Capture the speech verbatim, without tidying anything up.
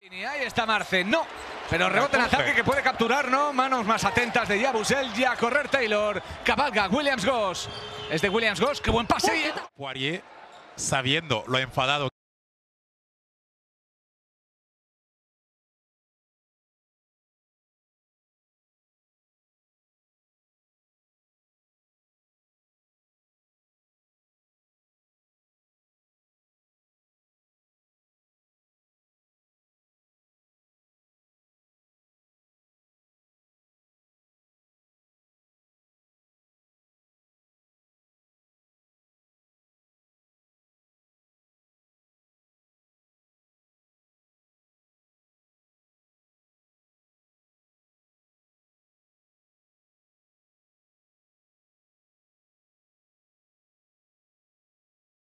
Ahí está Marce, no, pero rebote en ataque que puede capturar, ¿no? Manos más atentas de Yabusel, ya a correr Taylor, cabalga Williams-Goss, es de Williams-Goss, qué buen pase. Poirier, sabiendo lo enfadado